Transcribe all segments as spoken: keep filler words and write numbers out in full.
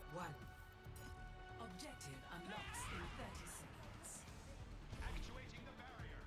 One. Objective unlocks in thirty seconds. Actuating the barrier.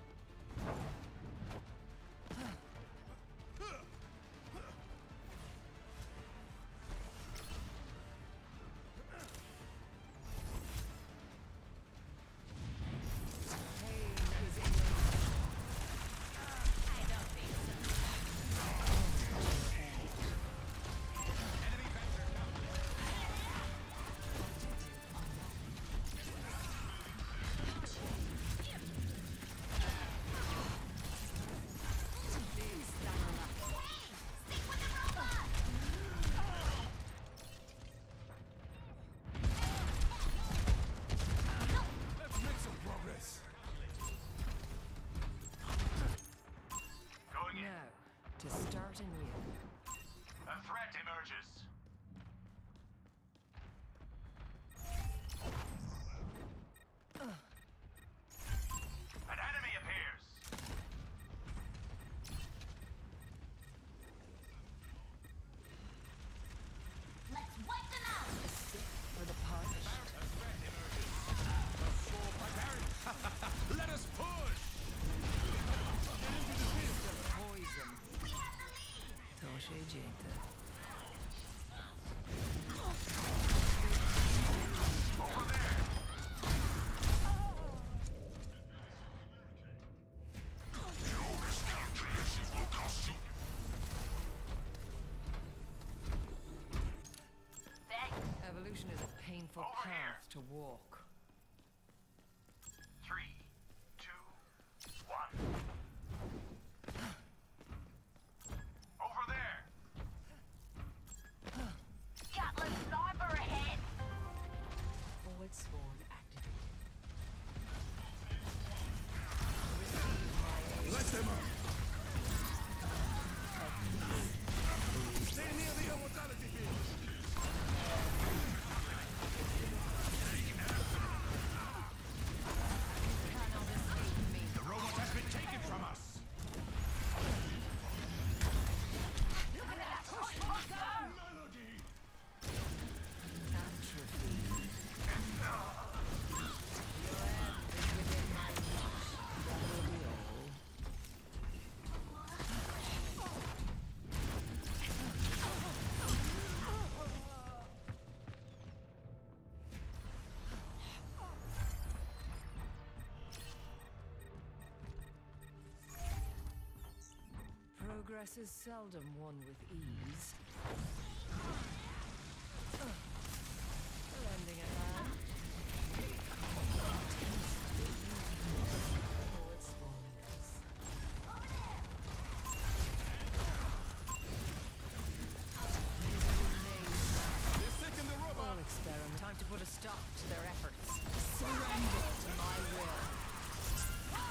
Now, to start anew. A threat emerges. An enemy appears. Let's wipe them out! For the punch. A threat emerges. Let us push. Poison. We have the lead! Toshe gente. Over there. Thanks. Evolution is a painful Over path here. to walk. Three, two, one. Over there. Gatling sniper ahead! Forward spawn activated. Let them up! Stay near the immortality field! Cannot escape me. The robot has been taken from us. Melody! Atrophy. Your end is within my reach. That will be all. Progress is seldom won with ease. Lending a hand. Forward spawners. They're taking the robot! All experiment. Time to put a stop to their efforts. Surrender to my will.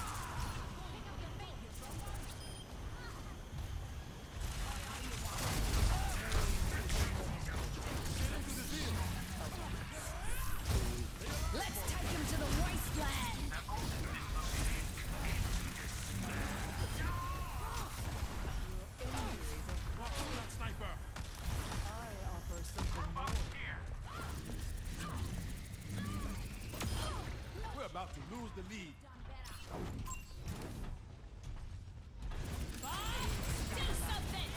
Let's take them to the wasteland! That sniper! I offer something more. Here. We're about to lose the lead. Do something!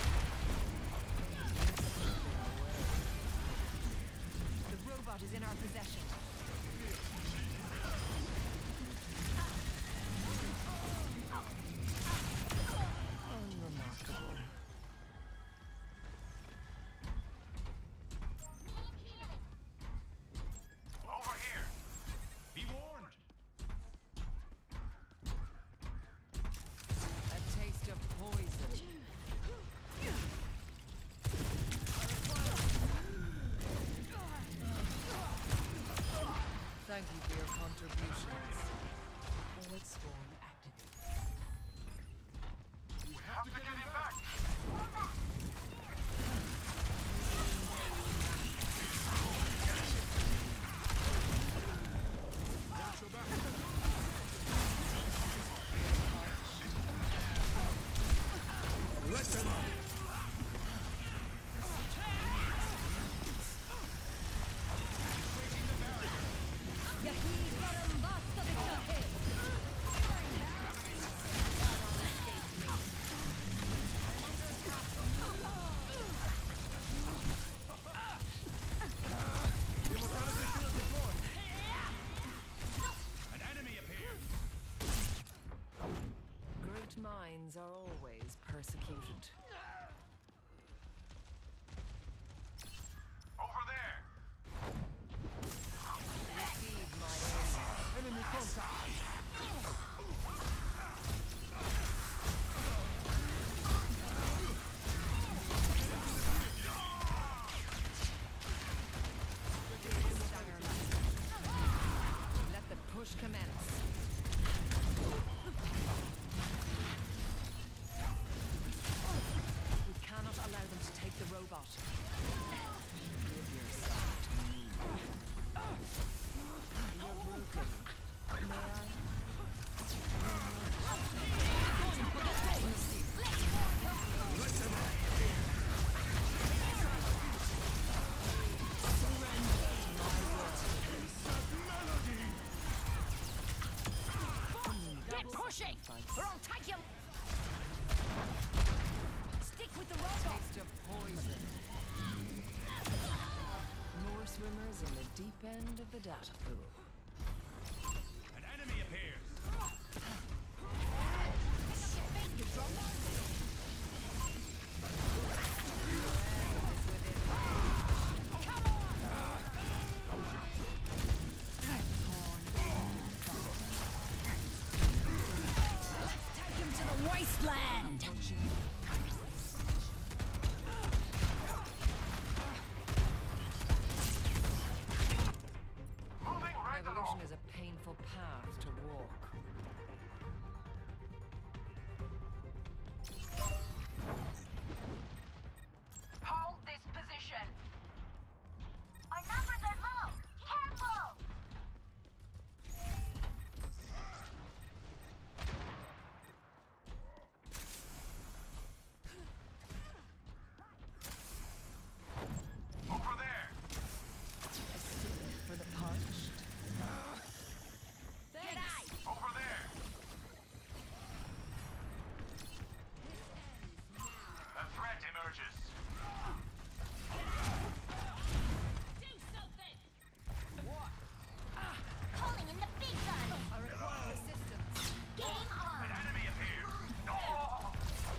The robot is in our possession. Unremarkable. Over here. Be warned. Give yourself to me. You're broken. May I? Get pushing! Or I'll take you! Stick with the robot! Taste of poison. More swimmers in the deep end of the data pool. An enemy appears. Take him to the wasteland! Moving right Evolution along. is a painful path to walk. Hold this position! Our numbers are low! Careful! Over there. A stick for the parched. G'day! Over there. A threat emerges. Do something! What? Calling in the big gun! I require assistance. Game on! An enemy appears. Oh!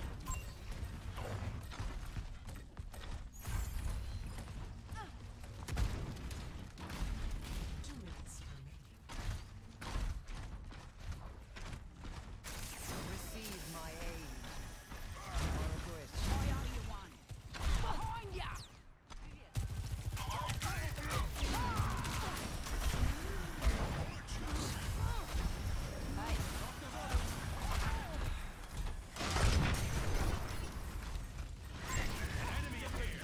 Two minutes remaining. Receive my aid. Or which? I owe you one! Behind ya! An enemy appears.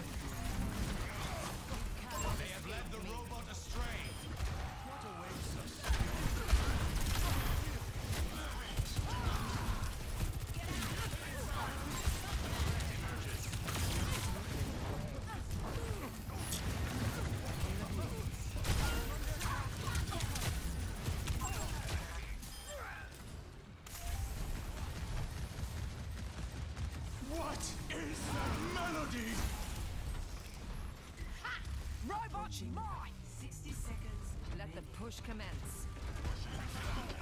They have led the robot astray. What awaits us? What is that melody? Robot mine! sixty seconds. Let the push commence.